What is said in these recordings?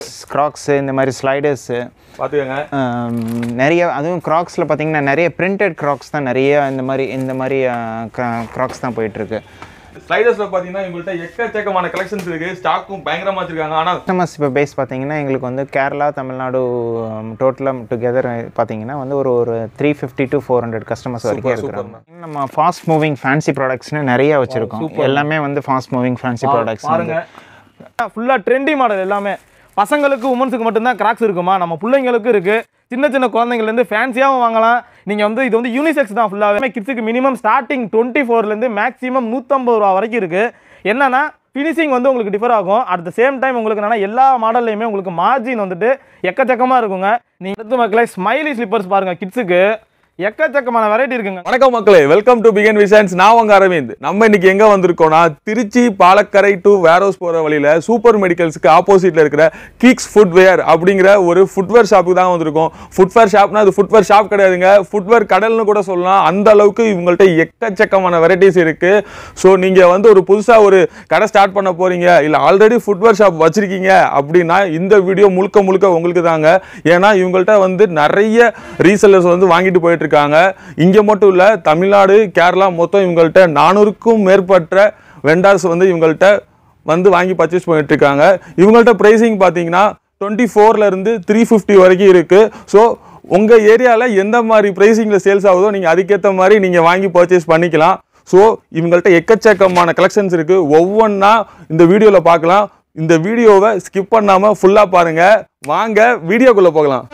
Crocs இந்த மாதிரி sliders பாத்துக்கங்க நிறைய அதுவும் Crocsல பாத்தீங்கன்னா நிறைய printed Crocs தான் நிறைய இந்த மாதிரி Crocs தான் போயிட்டு இருக்கு ஸ்லைடர்ஸ்ல பாத்தீங்கன்னா இவங்கள்ட்ட எக்கச்சக்கமான கலெக்ஷன்ஸ் இருக்கு ஸ்டாக்கும் பயங்கரமா வச்சிருக்காங்க ஆனா கஸ்டமர்ஸ் இப்போ பேஸ் பாத்தீங்கன்னா எங்களுக்கு வந்து கேரளா தமிழ்நாடு டோட்டலா டுகெதர் பாத்தீங்கன்னா வந்து ஒரு 350 to 400 கஸ்டமர்ஸ் வரைக்கும் இருக்காங்க நம்ம ஃபாஸ்ட் மூவிங் ஃபேன்சி ப்ராடக்ட்ஸ்னு நிறைய வச்சிருக்கோம் எல்லாமே வந்து ஃபாஸ்ட் மூவிங் ஃபேன்சி ப்ராடக்ட்ஸ் பாருங்க ஃபுல்லா ட்ரெண்டி மாடல் எல்லாமே பசங்களுக்கு உமன்ஸ்க்கு மட்டும் தான் கிராக்ஸ் இருக்குமா நம்ம பிள்ளைங்களுக்கு இருக்கு சின்ன சின்ன குழந்தைங்கள்ல இருந்து ஃபேன்சியாவும் வாங்கலாம் நீங்க வந்து இது வந்து யூனிசெக்ஸ் தான் ஃபுல்லாவே கிட்ஸுக்கு மினிமம் ஸ்டார்டிங் 24 ல இருந்து மேக்ஸிமம் 150 ரூபாய் வரைக்கும் இருக்கு என்னன்னா ஃபினிஷிங் வந்து உங்களுக்கு டிஃபர் ஆகும் அட் த சேம் டைம் உங்களுக்கு என்னன்னா எல்லா மாடல்லையுமே உங்களுக்கு மார்ஜின் வந்துட்டு எக்கச்சக்கமா இருக்குங்க நீங்க அடுத்து மக்களே ஸ்மைலி ஸ்லிப்பர்ஸ் பாருங்க கிட்ஸுக்கு எக்கச்சக்கமான வெரைட்டி இருக்குங்க வணக்கம் மக்களே வெல்கம் டு பிகன் விஷன்ஸ் நான் உங்க அரவிந்த் நம்ம இன்னைக்கு எங்க வந்திருக்கோம்னா திருச்சி பாலக்கரை டு வேரோஸ் போற வழியில சூப்பர் மெடிக்கல்ஸ்க்கு ஆப்போசிட்ல இருக்கிற கிக்ஸ் ஃபுட்வேர் அப்படிங்கிற ஒரு ஃபுட்வேர் ஷாப்புக்கு தான் வந்திருக்கோம் ஃபுட்வேர் ஷாப்னா அது ஃபுட்வேர் ஷாப் கிடையாதுங்க ஃபுட்வேர் கடல்னு கூட சொல்லலாம் அந்த அளவுக்கு இவங்கள்ட்ட எக்கச்சக்கமான வெரைட்டிஸ் இருக்கு ஸோ நீங்க வந்து ஒரு புதுசா ஒரு கடை ஸ்டார்ட் பண்ண போறீங்க இல்ல ஆல்ரெடி ஃபுட்வேர் ஷாப் வச்சிருக்கீங்க அப்படின்னா இந்த வீடியோ முழுக்க முழுக்க உங்களுக்கு தாங்க ஏன்னா இவங்கள்ட்ட வந்து நிறைய ரீசெல்லர்ஸ் வந்து வாங்கிட்டு போயிட்டு இருக்காங்க இங்க மட்டும் இல்ல தமிழ்நாடு கேரளா மொத்தம் இவங்கள்ட்ட 400க்கும் மேற்பட்ட வெண்டார்ஸ் வந்து இவங்கள்ட்ட வந்து வாங்கி பர்ச்சேஸ் பண்ணிட்டு இருக்காங்க இவங்கள்ட்ட பிரைசிங் பாத்தீங்கன்னா 24 ல இருந்து 350 வரைக்கும் இருக்கு ஸோ உங்க ஏரியால எந்த மாதிரி பிரைசிங்ல சேல்ஸ் ஆகுதோ நீங்க அதுக்கேற்ற மாதிரி நீங்க வாங்கி பர்ச்சேஸ் பண்ணிக்கலாம் ஸோ இவங்கள்ட்ட எக்கச்சக்கமான கலெக்ஷன்ஸ் இருக்கு ஒவ்வொன்றா இந்த வீடியோல பார்க்கலாம் இந்த வீடியோவை ஸ்கிப் பண்ணாம ஃபுல்லா பாருங்க வாங்க வீடியோக்குள்ள போகலாம்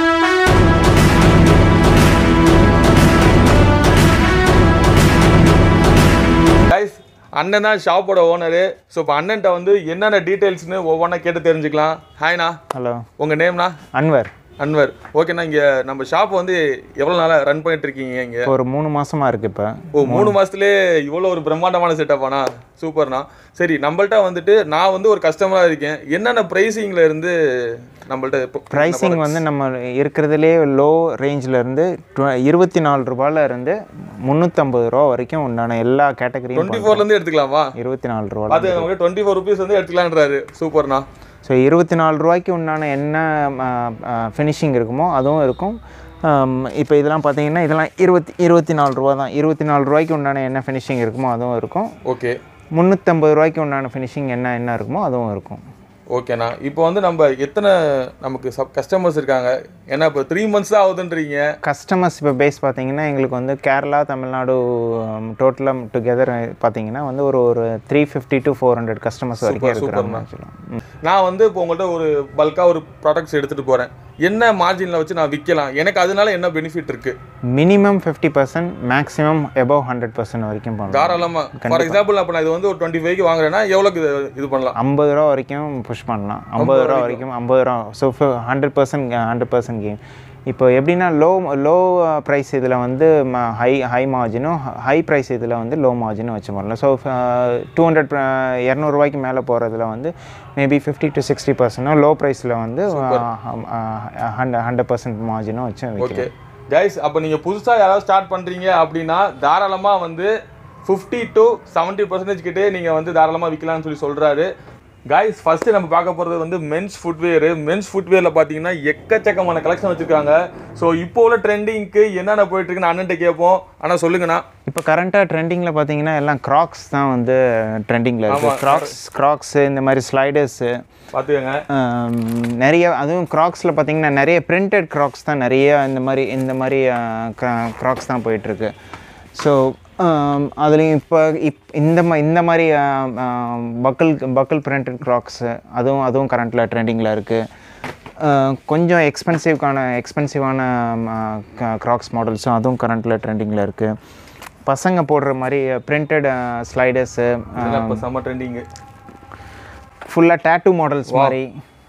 அண்ணன் தான் ஷாப்போட ஓனரு ஸோ இப்போ அண்ணன்ட்ட வந்து என்னென்ன டீட்டெயில்ஸ்னு ஒவ்வொன்றா கேட்டு தெரிஞ்சுக்கலாம் ஹாய்ண்ணா ஹலோ உங்கள் நேம்ண்ணா அன்வர் ஓகேண்ணா இங்கே நம்ம ஷாப் வந்து எவ்வளோ நாளாக ரன் பண்ணிட்டு இருக்கீங்க இங்கே ஒரு 3 மாசமா இருக்கு இப்போ ஓ 3 மாதத்துலேயே இவ்வளோ ஒரு பிரம்மாண்டமான செட்டப்பாண்ணா சூப்பர்ண்ணா சரி நம்மள்ட்ட வந்துட்டு நான் வந்து ஒரு கஸ்டமராக இருக்கேன் என்னென்ன ப்ரைஸிங்கில் இருந்து நம்மள்ட்ட ப்ரைஸிங் வந்து நம்ம இருக்கிறதுலே லோ ரேஞ்சில் இருந்து 24 ரூபாயில இருந்து 350 ரூபா வரைக்கும் உண்டான எல்லா கேட்டகரியும் 24லேருந்து எடுத்துக்கலாமா 24 ரூபா அது 24 ரூபீஸ் வந்து எடுத்துக்கலான்றாரு சூப்பர்ண்ணா ஸோ 24 ரூபாய்க்கு உண்டான என்ன ஃபினிஷிங் இருக்குமோ அதுவும் இருக்கும் இப்போ இதெல்லாம் பார்த்தீங்கன்னா இதெல்லாம் 24 ரூபா தான் 24 ரூபாய்க்கு உண்டான என்ன ஃபினிஷிங் இருக்குமோ அதுவும் இருக்கும் ஓகே 350 ரூபாய்க்கு உண்டான ஃபினிஷிங் என்ன இருக்குமோ அதுவும் இருக்கும் ஓகேண்ணா இப்போ வந்து நம்ம எத்தனை நமக்கு கஸ்டமர்ஸ் இருக்காங்க ஏன்னா இப்போ 3 months தான் ஆகுதுன்றீங்க கஸ்டமர்ஸ் இப்போ பேஸ் பார்த்தீங்கன்னா எங்களுக்கு வந்து கேரளா தமிழ்நாடு டோட்டலா டுகெதர் பார்த்தீங்கன்னா வந்து ஒரு 350 to 400 கஸ்டமர்ஸ் வரைக்கும் இருக்காங்க நான் வந்து இப்போ உங்கள்கிட்ட ஒரு பல்காக ஒரு ப்ராடக்ட்ஸ் எடுத்துகிட்டு போகிறேன் என்ன மார்ஜினில் வச்சு நான் விற்கலாம் எனக்கு அதனால என்ன பெனிஃபிட் இருக்கு மினிமம் 50% மேக்ஸிமம் above 100% வரைக்கும் பண்ணலாம் தாராளமாக ஃபார் எக்ஸாம்பிள் அப்போ நான் இது வந்து ஒரு 25க்கு வாங்குறேன்னா எவ்வளோக்கு இது பண்ணலாம் 50 ரூபா வரைக்கும் புஷ் பண்ணலாம் 50 ரூபா வரைக்கும் 50 ரூபா ஸோ 100% கெயின் இப்போ எப்படின்னா லோ ப்ரைஸ் இதில் வந்து ஹை மார்ஜினும் ஹை ப்ரைஸ் இதில் வந்து லோ மார்ஜினும் வச்சு பண்ணலாம் ஸோ 200 ரூபாய்க்கு மேலே போகிறதுல வந்து மேபி 50 to 60% லோ ப்ரைஸில் வந்து 100% மார்ஜினும் வச்சு ஓகே கைஸ் அப்போ நீங்கள் புதுசாக யாராவது ஸ்டார்ட் பண்ணுறீங்க அப்படின்னா தாராளமாக வந்து 50 to 70% கிட்டே நீங்கள் வந்து தாராளமாக விற்கலாம்னு சொல்லி சொல்கிறாரு கைஸ் ஃபர்ஸ்ட் நம்ம பார்க்க போகிறது வந்து மென்ஸ் ஃபுட்வேரில் பார்த்தீங்கன்னா எக்கச்சக்கமான கலெக்ஷன் வச்சுருக்காங்க ஸோ இப்போ உள்ள ட்ரெண்டிங்க்கு என்னென்ன போயிட்டு இருக்குன்னு அண்ணன்ட்ட கேட்போம் ஆனால் சொல்லுங்கண்ணா இப்போ கரண்ட்டாக ட்ரெண்டிங்கில் பார்த்தீங்கன்னா எல்லாம் Crocs தான் வந்து ட்ரெண்டிங்கில் இருக்குது Crocs இந்த மாதிரி ஸ்லைடர்ஸு பார்த்துக்கங்க நிறைய அதுவும் Crocsல பார்த்தீங்கன்னா நிறைய printed Crocs தான் நிறைய இந்த மாதிரி Crocs தான் போயிட்டுருக்கு ஸோ அதுலேயும் இப்போ இந்த மாதிரி பக்கல் பிரிண்டட் க்ராக்ஸு அதுவும் கரண்ட்டில் ட்ரெண்டிங்கில் இருக்குது கொஞ்சம் எக்ஸ்பென்சிவான க்ராக்ஸ் மாடல்ஸும் அதுவும் கரண்ட்டில் ட்ரெண்டிங்கில் இருக்குது பசங்க போடுற மாதிரி பிரிண்டட் ஸ்லைடர்ஸு செம்ம ட்ரெண்டிங்கு ஃபுல்லாக டேட்டூ மாடல்ஸ் மாதிரி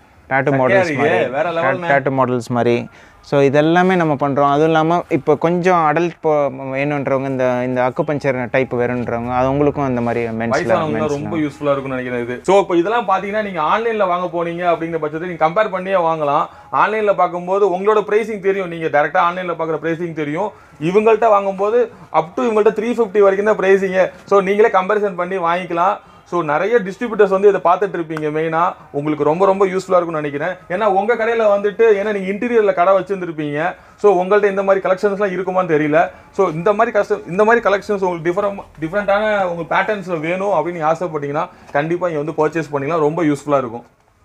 டேட்டூ மாடல்ஸ் மாதிரி ஸோ இதெல்லாமே நம்ம பண்ணுறோம் அதுவும் இல்லாமல் இப்போ கொஞ்சம் அடல்ட் வேணுன்றவங்க இந்த அக்குபஞ்சர் டைப் வேணுன்றவங்க அது உங்களுக்கும் அந்த மாதிரி ரொம்ப யூஸ்ஃபுல்லாக இருக்கும்னு நினைக்கிறேன் இது ஸோ இப்போ இதெல்லாம் பார்த்தீங்கன்னா நீங்கள் ஆன்லைனில் வாங்க போனீங்க அப்படிங்கிற பட்சத்தை நீங்கள் கம்பேர் பண்ணியே வாங்கலாம் ஆன்லைனில் பார்க்கும்போது உங்களோட ப்ரைஸிங் தெரியும் நீங்கள் டேரெக்டாக ஆன்லைனில் பார்க்குற ப்ரைஸிங் தெரியும் இவங்கள்ட்ட வாங்கும்போது அப் டு இவங்கள்ட்ட 350 வரைக்கும் தான் ப்ரைஸிங்க ஸோ நீங்களே கம்பேரிசன் பண்ணி வாங்கிக்கலாம் ஸோ நிறைய டிஸ்ட்ரிபியூட்டர்ஸ் வந்து இதை பார்த்துட்டு இருப்பீங்க. மெயினாக உங்களுக்கு ரொம்ப ரொம்ப யூஸ்ஃபுல்லாக இருக்கும்னு நினைக்கிறேன். ஏன்னா உங்கள் கடையில் வந்துட்டு ஏன்னா நீங்கள் இன்டீரியரில் கடை வச்சுருந்துருப்பீங்க. ஸோ உங்கள்கிட்ட இந்த மாதிரி கலெக்ஷன்ஸ்லாம் இருக்குமான்னு தெரியல. ஸோ இந்த மாதிரி கலெக்ஷன்ஸ் உங்களுக்கு டிஃப்ரெண்ட்டான உங்களுக்கு பேட்டர்ன்ஸில் வேணும் அப்படின்னு ஆசைப்பட்டீங்கன்னா கண்டிப்பாக இங்கே வந்து பர்ச்சேஸ் பண்ணிக்கலாம். ரொம்ப யூஸ்ஃபுல்லாக இருக்கும்.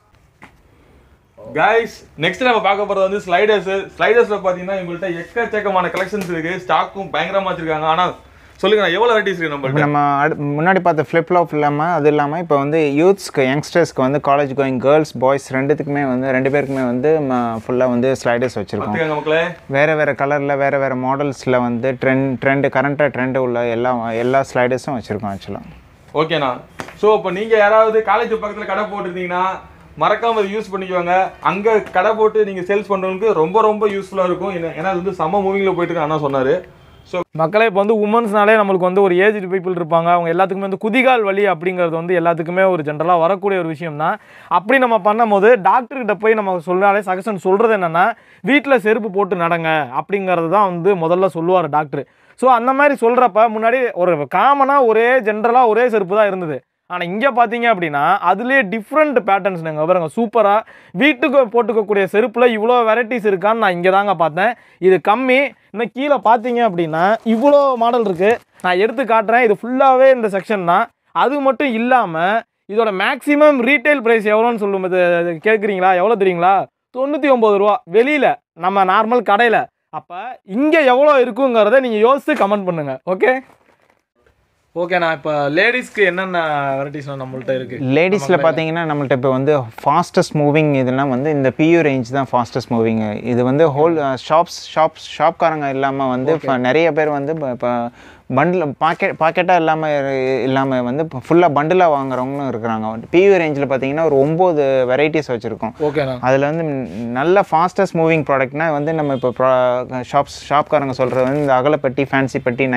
கைஸ் நெக்ஸ்ட் நம்ம பார்க்க போகிறது வந்து ஸ்லைடர்ஸில் பார்த்தீங்கன்னா எங்கள்கிட்ட எக்கச்சக்கமான கலெக்ஷன்ஸ் இருக்குது. ஸ்டாக்கும் பயங்கரமாக வச்சுருக்காங்க. ஆனால் சொல்லுங்க எவ்வளோ வெரைட்டிஸ் இருக்குது நம்ம முன்னாடி பார்த்த ஃப்ளிப் ஃப்ளாப் இல்லாமல் அது இல்லாமல் இப்போ வந்து யூத்ஸ்க்கு யங்ஸ்டர்ஸ்க்கு வந்து காலேஜ் கோயிங் கேர்ள்ஸ் பாய்ஸ் ரெண்டு பேருக்குமே வந்து ஃபுல்லாக வந்து ஸ்லைடர்ஸ் வச்சுருக்கோம். வேறு கலரில் வேறு மாடல்ஸில் வந்து கரண்ட்டாக ட்ரெண்டு உள்ள எல்லா ஸ்லைடர்ஸும் வச்சுருக்கோம் ஆக்சுவலாக. ஓகேண்ணா. ஸோ இப்போ நீங்கள் யாராவது காலேஜ் பக்கத்தில் கடை போட்டிருந்தீங்கன்னா மறக்காம அதை யூஸ் பண்ணிக்குவாங்க. அங்கே கடை போட்டு நீங்கள் சேல்ஸ் பண்ணுறவங்களுக்கு ரொம்ப ரொம்ப யூஸ்ஃபுல்லாக இருக்கும். ஏன்னா அது வந்து செம்ம மூவிங்கில் போயிட்டு அண்ணா சொன்னார். ஸோ மக்களே இப்போ வந்து உமன்ஸ்னாலே நம்மளுக்கு வந்து ஒரு ஏஜ்டு பீப்புள் இருப்பாங்க. அவங்க எல்லாத்துக்குமே வந்து குதிகால் வலி அப்படிங்கிறது வந்து எல்லாத்துக்குமே ஒரு ஜென்ரலாக வரக்கூடிய ஒரு விஷயம் தான். அப்படி நம்ம பண்ணும்போது டாக்டர்கிட்ட போய் நம்ம சொன்னாலே சஜஷன் சொல்கிறது என்னென்னா வீட்டில் செருப்பு போட்டு நடங்க அப்படிங்கிறது தான் வந்து முதல்ல சொல்லுவார் டாக்டர். ஸோ அந்த மாதிரி சொல்கிறப்ப முன்னாடி ஒரு காமனாக ஜென்ரலாக ஒரே செருப்பு தான் இருந்தது. ஆனால் இங்கே பார்த்தீங்க அப்படின்னா அதுலேயே டிஃப்ரெண்ட் பேட்டர்ன்ஸ் நாங்கள் பாருங்க சூப்பராக வீட்டுக்கு போட்டுக்கக்கூடிய செருப்பில் இவ்வளோ வெரைட்டிஸ் இருக்கான்னு நான் இங்கே தாங்க பார்த்தேன். இது கம்மி. இன்னும் கீழே பார்த்தீங்க அப்படின்னா இவ்வளோ மாடல் இருக்குது. நான் எடுத்து காட்டுறேன். இது ஃபுல்லாகவே இந்த செக்ஷன் தான். அது மட்டும் இல்லாமல் இதோட மேக்ஸிமம் ரீட்டைல் ப்ரைஸ் எவ்வளோன்னு சொல்லும் கேட்குறீங்களா? எவ்வளோ தெரியுங்களா? 99 ரூபா வெளியில் நம்ம நார்மல் கடையில். அப்போ இங்கே எவ்வளோ இருக்குங்கிறத நீங்கள் யோசித்து கமெண்ட் பண்ணுங்கள். ஓகேண்ணா. இப்போ லேடிஸ்க்கு என்னென்ன வெரைட்டிஸ்லாம் நம்மள்ட்ட இருக்குது? லேடிஸில் பார்த்தீங்கன்னா நம்மள்ட்ட இப்போ வந்து ஃபாஸ்டஸ்ட் மூவிங் இதெல்லாம் வந்து இந்த பியூ ரேஞ்ச் தான் ஃபாஸ்டஸ்ட் மூவிங். இது வந்து ஹோல் ஷாப்காரங்க இல்லாமல் வந்து இப்போ நிறைய பேர் வந்து இப்போ பண்டில் பாக்கெட்டாக இல்லாமல் வந்து ஃபுல்லாக பண்டிலாக வாங்குறவங்களும் இருக்கிறாங்க. பியூ ரேஞ்சில் பார்த்தீங்கன்னா ஒரு 9 வெரைட்டிஸ் வச்சுருக்கோம். ஓகேண்ணா. அதில் வந்து நல்ல ஃபாஸ்டஸ்ட் மூவிங் ப்ராடக்ட்னா வந்து நம்ம இப்போ ஷாப்காரங்க சொல்கிறது வந்து இந்த அகலப்பட்டி, ஃபேன்சி பட்டி,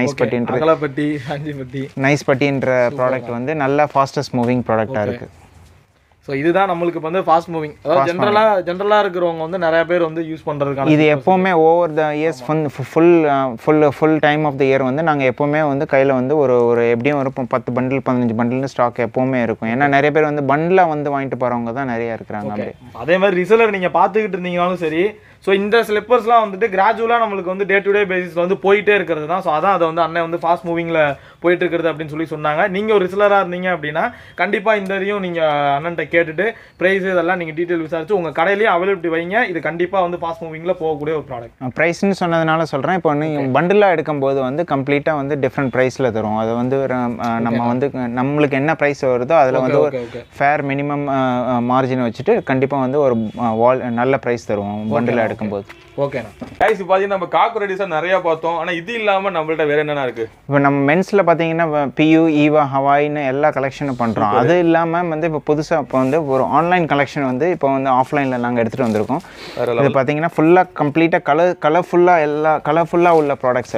நைஸ் பட்டின்ற ப்ராடக்ட் வந்து நல்ல ஃபாஸ்டஸ்ட் மூவிங் ப்ராடக்டாக இருக்குது. ஸோ இதுதான் நம்மளுக்கு வந்து ஃபாஸ்ட் மூவிங். அதாவது ஜென்ரலாக இருக்கிறவங்க வந்து நிறைய பேர் வந்து யூஸ் பண்ணுறதுக்கான இது எப்போவுமே over the years full time of the year வந்து நாங்கள் எப்போவுமே வந்து கையில் வந்து ஒரு எப்படியும் ஒரு 10 பண்டில் 15 பண்டில்னு ஸ்டாக் எப்போவுமே இருக்கும். ஏன்னா நிறைய பேர் வந்து பண்டிலாக வந்து வாங்கிட்டு போகிறவங்க தான் நிறையா இருக்கிறாங்க. அதே மாதிரி ரிசல்ட் நீங்கள் பார்த்துக்கிட்டு இருந்தீங்கனாலும் சரி. ஸோ இந்த ஸ்லிப்பர்ஸ்லாம் வந்துட்டு கிராஜுவலாக நம்மளுக்கு வந்து டே டு டே பேசிஸில் வந்து போயிட்டே இருக்கிறது தான். ஸோ அதான் அதை வந்து அண்ணன் வந்து ஃபாஸ்ட் மூவிங்கில் போயிட்டு இருக்கிறது அப்படின்னு சொல்லி சொன்னாங்க. நீங்கள் ஒரு ரிசலராக இருந்தீங்க அப்படின்னா கண்டிப்பாக இந்த இதையும் நீங்கள் அண்ணன்ட்ட கேட்டுட்டு ப்ரைஸ் இதெல்லாம் நீங்கள் டீட்டெயில் விசாரிச்சு உங்கள் கடையிலேயே அவைலபிலிட்டி வைங்க. இது கண்டிப்பாக வந்து ஃபாஸ்ட் மூவிங்கில் போகக்கூடிய ஒரு ப்ராடக்ட். ப்ரைஸ்ன்னு சொன்னதுனால சொல்கிறேன். இப்போ நீங்கள் பண்டிலாக எடுக்கும்போது வந்து கம்ப்ளீட்டாக வந்து டிஃப்ரெண்ட் ப்ரைஸில் தரும். அதை வந்து நம்ம வந்து நம்மளுக்கு என்ன ப்ரைஸ் வருதோ அதில் வந்து ஒரு ஃபேர் மினிமம் மார்ஜின் வச்சுட்டு கண்டிப்பாக வந்து ஒரு நல்ல ப்ரைஸ் தருவோம் பண்டிலாக எடுக்கும்போது. ஓகேண்ணா. கைஸ் பார்த்தீங்கன்னா நம்ம காக்கு ரெடிஸாக நிறையா பார்த்தோம். ஆனால் இது இல்லாமல் நம்மள்ட்ட வேறு என்னென்ன இருக்குது? இப்போ நம்ம மென்ஸில் பார்த்தீங்கன்னா பியூ, ஈவா, ஹவாய்னு எல்லா கலெக்ஷனும் பண்ணுறோம். அது இல்லாமல் வந்து இப்போ புதுசாக இப்போ வந்து ஒரு ஆன்லைன் கலெக்ஷன் வந்து இப்போ வந்து ஆஃப்லைனில் நாங்கள் எடுத்துகிட்டு வந்திருக்கோம். இது பார்த்தீங்கன்னா ஃபுல்லாக கம்ப்ளீட்டாக கலர்ஃபுல்லாக உள்ள ப்ராடக்ட்ஸ்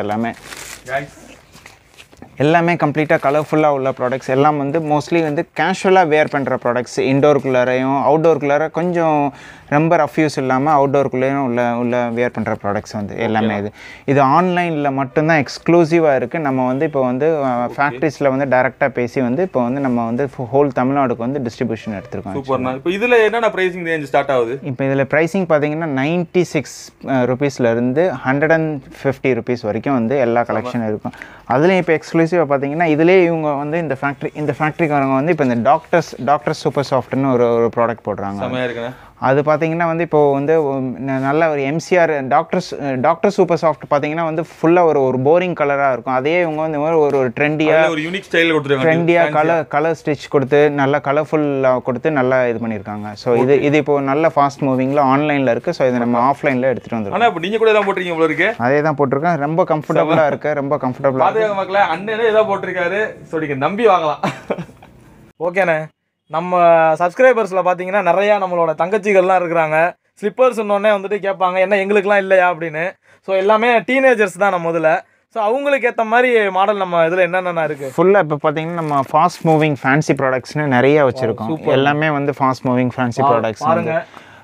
எல்லாமே கம்ப்ளீட்டாக கலர்ஃபுல்லாக உள்ள ப்ராடக்ட்ஸ் எல்லாம் வந்து மோஸ்ட்லி வந்து கேஷுவலாக வேர் பண்ணுற ப்ராடக்ட்ஸ். இன்டோருக்குள்ளாரையும் அவுட்டோருக்குள்ளார கொஞ்சம் ரொம்ப ரஃப் யூஸ் இல்லாமல் அவுட்டோருக்குள்ளேயும் உள்ள வேர் பண்ணுற ப்ராடக்ட்ஸ் வந்து எல்லாமே இது ஆன்லைனில் மட்டும்தான் எக்ஸ்க்ளூசிவாக இருக்குது. நம்ம வந்து இப்போ வந்து ஃபேக்ட்ரிஸில் வந்து டைரெக்டாக பேசி வந்து இப்போ வந்து நம்ம வந்து ஹோல் தமிழ்நாடுக்கு வந்து டிஸ்ட்ரிபியூஷன் எடுத்துருக்கோம். சூப்பர்ண்ணா. இப்போ இதில் என்னென்ன ப்ரைஸிங் ரேஞ்ச் ஸ்டார்ட் ஆகுது? இப்போ இதில் ப்ரைஸிங் பார்த்தீங்கன்னா 96 ருபீஸ்லேருந்து 150 ருபீஸ் வரைக்கும் வந்து எல்லா கலெக்ஷனும் இருக்கும். அதுலேயும் இப்போ எக்ஸ்க்ளூசிவாக பார்த்தீங்கன்னா இதுலேயே இவங்க வந்து இந்த ஃபேக்ட்ரிக்காரங்க வந்து இப்போ இந்த டாக்டர்ஸ் சூப்பர் சாஃப்ட்னு ஒரு ப்ராடக்ட் போடுறாங்க. அது பார்த்தீங்கன்னா வந்து இப்போ வந்து நல்ல ஒரு எம்சிஆர் டாக்டர் சூப்பர் சாஃப்ட் பார்த்தீங்கன்னா வந்து ஃபுல்லாக ஒரு போரிங் கலராக இருக்கும். அதே இவங்க வந்து ஒரு ட்ரெண்டியாக கலர் ஸ்டிச் கொடுத்து நல்லா கலர்ஃபுல்லாக கொடுத்து நல்லா இது பண்ணியிருக்காங்க. ஸோ இது இப்போ நல்ல ஃபாஸ்ட் மூவிங்கில் ஆன்லைனில் இருக்குது. ஸோ இதை நம்ம ஆஃப்லைனில் எடுத்துகிட்டு வந்துருக்கோம். ஆனால் இப்போ நீங்கள் கூட தான் போட்டிருக்கீங்க போல இருக்கு? அதே தான் போட்டிருக்கேன். ரொம்ப கம்ஃபர்டபுளாக இருக்குது. ரொம்ப கம்ஃபர்டபுளாக மக்களே அண்ணனே ஏதோ போட்டிருக்காரு. ஸோ நீங்கள் நம்பி வாங்கலாம். ஓகேண்ணே. நம்ம சப்ஸ்கிரைபர்ஸில் பார்த்தீங்கன்னா நிறையா நம்மளோட தங்கச்சிகள்லாம் இருக்கிறாங்க. ஸ்லிப்பர்ஸ் இன்னொன்னே வந்துட்டு கேட்பாங்க என்ன எங்களுக்குலாம் இல்லையா அப்படின்னு. ஸோ எல்லாமே டீனேஜர்ஸ் தான் நம்ம இதில். ஸோ அவங்களுக்கு ஏற்ற மாதிரி மாடல் நம்ம இதில் என்னென்ன இருக்குது? ஃபுல்லாக இப்போ பார்த்தீங்கன்னா நம்ம ஃபாஸ்ட் மூவிங் ஃபேன்சி ப்ராடக்ட்ஸ்னு நிறைய வச்சுருக்கோம். எல்லாமே வந்து ஃபாஸ்ட் மூவிங் ஃபேன்சி ப்ராடக்ட்ஸ். பாருங்க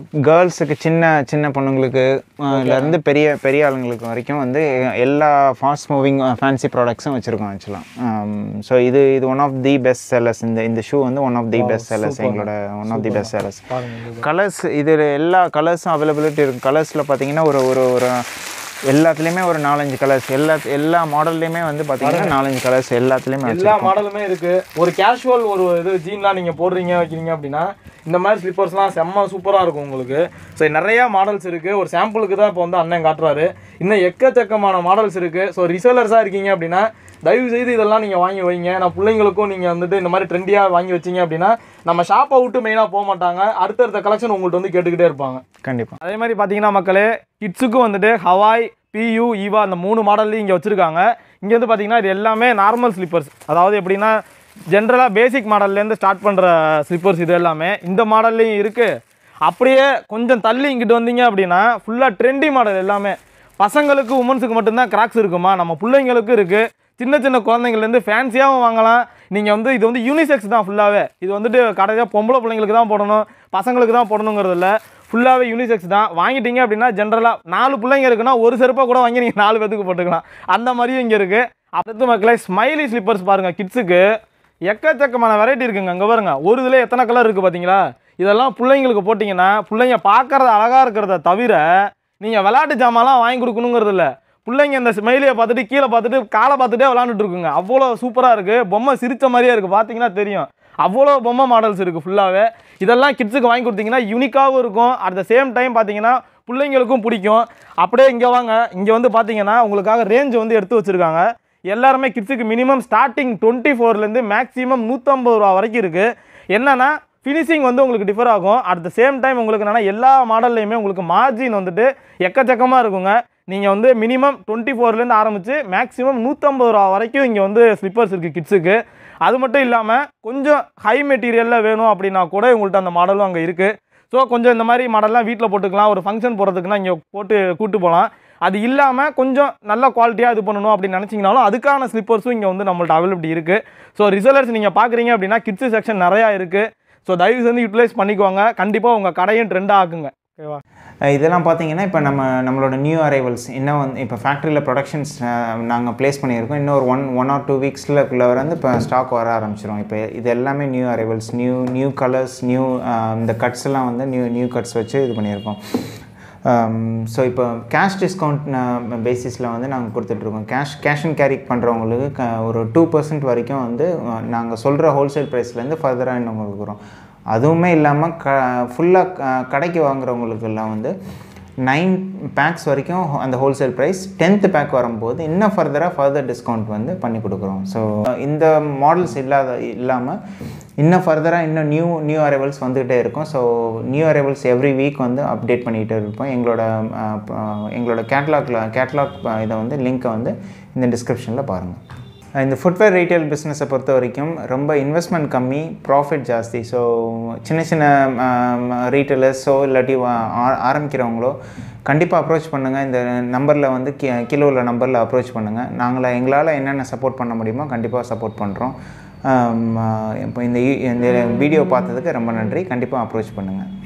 கேர்ள்ஸுக்கு சின்ன பொண்ணுங்களுக்கு இருந்து பெரிய பெரிய ஆளுங்களுக்கு வரைக்கும் வந்து எல்லா ஃபாஸ்ட் மூவிங் ஃபேன்சி ப்ராடக்ட்ஸும் வச்சுருக்கோம் ஆக்சுவலாக. ஸோ இது one of the best sellers. இந்த ஷூ வந்து one of the best sellers, எங்களோட one of the best sellers. Colours இதில் எல்லா கலர்ஸும் அவைலபிலிட்டி இருக்குது. கலர்ஸில் பார்த்தீங்கன்னா ஒரு எல்லாத்துலேயுமே ஒரு 4-5 கலர்ஸ், எல்லா மாடல்லையுமே வந்து பார்த்தீங்கன்னா 4-5 கலர்ஸ் எல்லாத்துலேயுமே எல்லா மாடலுமே இருக்குது. ஒரு கேஷுவல் ஒரு இது ஜீன்லாம் நீங்கள் போடுறீங்க வைக்கிறீங்க அப்படின்னா இந்த மாதிரி ஸ்லிப்பர்ஸ்லாம் செம்ம சூப்பராக இருக்கும் உங்களுக்கு. ஸோ நிறையா மாடல்ஸ் இருக்குது. ஒரு சாம்பிளுக்கு தான் இப்போ வந்து அண்ணன் காட்டுறாரு. இன்னும் எக்கச்சக்கமான மாடல்ஸ் இருக்குது. ஸோ ரிசேலர்ஸாக இருக்கீங்க அப்படின்னா தயவுசெய்து இதெல்லாம் நீங்கள் வாங்கி வைங்க. நான் பிள்ளைங்களுக்கும் நீங்கள் வந்துட்டு இந்த மாதிரி ட்ரெண்டியாக வாங்கி வச்சிங்க அப்படின்னா நம்ம ஷாப்பை விட்டு மெயினாக போக மாட்டாங்க. அடுத்தடுத்த கலெக்ஷன் உங்கள்கிட்ட வந்து கேட்டுக்கிட்டே இருப்பாங்க. கண்டிப்பாக. அதே மாதிரி பார்த்தீங்கன்னா மக்களே, கிட்ஸுக்கும் வந்துட்டு ஹவாய், பியூ, ஈவா அந்த 3 மாடல்லையும் இங்கே வச்சுருக்காங்க. இங்கே வந்து பார்த்தீங்கன்னா இது எல்லாமே நார்மல் ஸ்லிப்பர்ஸ். அதாவது எப்படின்னா ஜென்ரலாக பேசிக் மாடல்லேருந்து ஸ்டார்ட் பண்ணுற ஸ்லிப்பர்ஸ் இது எல்லாமே இந்த மாடல்லையும் இருக்குது. அப்படியே கொஞ்சம் தள்ளி இங்கிட்டு வந்தீங்க அப்படின்னா ஃபுல்லாக ட்ரெண்டி மாடல் எல்லாமே. பசங்களுக்கு உமன்ஸுக்கு மட்டும்தான் கிராக்ஸ் இருக்குமா, நம்ம பிள்ளைங்களுக்கும் இருக்குது. சின்ன குழந்தைங்கள்லேருந்து ஃபேன்சியாகவும் வாங்கலாம். நீங்கள் வந்து இது வந்து யூனிசெக்ஸ் தான் ஃபுல்லாகவே. இது வந்துட்டு கடைசியாக பொம்பளை பிள்ளைங்களுக்கு தான் போடணும், பசங்களுக்கு தான் போடணுங்கிறது இல்லை. ஃபுல்லாகவே யூனிசெக்ஸ் தான். வாங்கிட்டீங்க அப்படின்னா ஜென்ரலாக 4 பிள்ளைங்க இருக்குன்னா ஒரு செருப்பாக கூட வாங்கி நீங்கள் 4 பேத்துக்கு போட்டுக்கலாம். அந்த மாதிரியும் இங்கே இருக்குது. அடுத்து மக்களே ஸ்மைலி ஸ்லிப்பர்ஸ் பாருங்கள். கிட்ஸுக்கு எக்கச்சக்கமான வெரைட்டி இருக்குங்க. அங்கே பாருங்கள், ஒரு இதில் எத்தனை கலர் இருக்குது பார்த்தீங்களா. இதெல்லாம் பிள்ளைங்களுக்கு போட்டிங்கன்னா பிள்ளைங்க பார்க்குறது அழகாக இருக்கிறத தவிர நீங்கள் விளையாட்டு ஜாமான்லாம் வாங்கி கொடுக்கணுங்கிறது இல்லை. பிள்ளைங்க இந்த ஸ்மைலியை பார்த்துட்டு கீழே பார்த்துட்டு காலை பார்த்துட்டே விளாண்டுட்டு இருக்குங்க. அவ்வளோ சூப்பராக இருக்குது. பொம்மை சிரித்த மாதிரியே இருக்குது. பார்த்தீங்கன்னா தெரியும், அவ்வளோ பொம்மை மாடல்ஸ் இருக்குது ஃபுல்லாகவே. இதெல்லாம் கிட்ஸுக்கு வாங்கி கொடுத்தீங்கன்னா யூனிக்காகவும் இருக்கும். அட் த சேம் டைம் பார்த்தீங்கன்னா பிள்ளைங்களுக்கும் பிடிக்கும். அப்படியே இங்கே வாங்க. இங்கே வந்து பார்த்தீங்கன்னா உங்களுக்காக ரேஞ்ச் வந்து எடுத்து வச்சுருக்காங்க. எல்லாருமே கிட்ஸுக்கு மினிமம் ஸ்டார்டிங் 24லேருந்து மேக்ஸிமம் 150 ரூபா வரைக்கும் இருக்குது. என்னென்னா ஃபினிஷிங் வந்து உங்களுக்கு டிஃபர் ஆகும். அட் த சேம் டைம் உங்களுக்கு என்னென்னா எல்லா மாடல்லையுமே உங்களுக்கு மார்ஜின் வந்துட்டு எக்கச்சக்கமாக இருக்குங்க. நீங்கள் வந்து மினிமம் 24லேருந்து ஆரம்பித்து மேக்ஸிமம் 150 ரூபா வரைக்கும் இங்கே வந்து ஸ்லிப்பர்ஸ் இருக்குது கிட்ஸுக்கு. அது மட்டும் இல்லாமல் கொஞ்சம் ஹை மெட்டீரியலில் வேணும் அப்படின்னா கூட உங்கள்கிட்ட அந்த மாடலும் அங்கே இருக்குது. ஸோ கொஞ்சம் இந்த மாதிரி மாடல்லாம் வீட்டில் போட்டுக்கலாம். ஒரு ஃபங்க்ஷன் போகிறதுக்குன்னா இங்கே போட்டு கூட்டு போகலாம். அது இல்லாமல் கொஞ்சம் நல்ல குவாலிட்டியாக இது பண்ணணும் அப்படின்னு நினச்சிங்கனாலும் அதுக்கான ஸ்லிப்பர்ஸும் இங்கே வந்து நம்மள்ட்ட அவைலபிலிட்டி இருக்குது. ஸோ ரிசேலர்ஸ் நீங்கள் பார்க்குறீங்க அப்படின்னா கிட்ஸு செக்ஷன் நிறையா இருக்குது. ஸோ தயவு செஞ்சு யூட்டிலைஸ் பண்ணிக்குவாங்க. கண்டிப்பாக உங்கள் கடையும் ட்ரெண்டாக ஆக்குங்க. ஓகேவா. இதெல்லாம் பார்த்தீங்கன்னா இப்போ நம்மளோட நியூ அரைவல்ஸ் இன்னும் வந்து இப்போ ஃபேக்ட்ரியில் ப்ரொடக்ஷன்ஸ் நாங்கள் ப்ளேஸ் பண்ணியிருக்கோம். இன்னும் ஒரு ஒன் ஆர் 2 வீக்ஸில் வந்து இப்போ ஸ்டாக் வர ஆரம்பிச்சிடும். இப்போ இது எல்லாமே நியூ அரைவல்ஸ், நியூ கலர்ஸ், இந்த கட்ஸ் எல்லாம் வந்து நியூ கட்ஸ் வச்சு இது பண்ணியிருக்கோம். ஸோ இப்போ கேஷ் டிஸ்கவுண்ட் பேசிஸில் வந்து நாங்கள் கொடுத்துட்ருக்கோம். கேஷ் அண்ட் கேரி பண்ணுறவங்களுக்கு ஒரு 2% வரைக்கும் வந்து நாங்கள் சொல்கிற ஹோல்சேல் ப்ரைஸ்லேருந்து ஃபர்தராக இன்னும் கொடுக்குறோம். அதுவுமே இல்லாமல் ஃபுல்லாக கடைக்கு வாங்குறவங்களுக்கெல்லாம் வந்து 9 பேக்ஸ் வரைக்கும் அந்த ஹோல்சேல் ப்ரைஸ். 10th பேக் வரும்போது இன்னும் ஃபர்தர் டிஸ்கவுண்ட் வந்து பண்ணி கொடுக்குறோம். ஸோ இந்த மாடல்ஸ் இல்லாமல் இன்னும் ஃபர்தராக இன்னும் நியூ அரைவல்ஸ் வந்துகிட்டே இருக்கும். So new arrivals every week வந்து அப்டேட் பண்ணிகிட்டே இருப்போம். எங்களோட கேட்லாக் இதை வந்து லிங்க்கை வந்து இந்த டிஸ்கிரிப்ஷனில் பாருங்கள். இந்த ஃபுட்வேர் ரீட்டைல் பிஸ்னஸை பொறுத்த வரைக்கும் ரொம்ப இன்வெஸ்ட்மெண்ட் கம்மி, ப்ராஃபிட் ஜாஸ்தி. ஸோ சின்ன ரீட்டைலர்ஸோ இல்லாட்டி ஆரம்பிக்கிறவங்களோ கண்டிப்பாக அப்ரோச் பண்ணுங்கள். இந்த நம்பரில் வந்து கீழே உள்ள நம்பரில் அப்ரோச் பண்ணுங்கள். எங்களால் என்னென்ன சப்போர்ட் பண்ண முடியுமோ கண்டிப்பாக சப்போர்ட் பண்ணுறோம். இப்போ இந்த வீடியோ பார்த்ததுக்கு ரொம்ப நன்றி. கண்டிப்பாக அப்ரோச் பண்ணுங்கள்.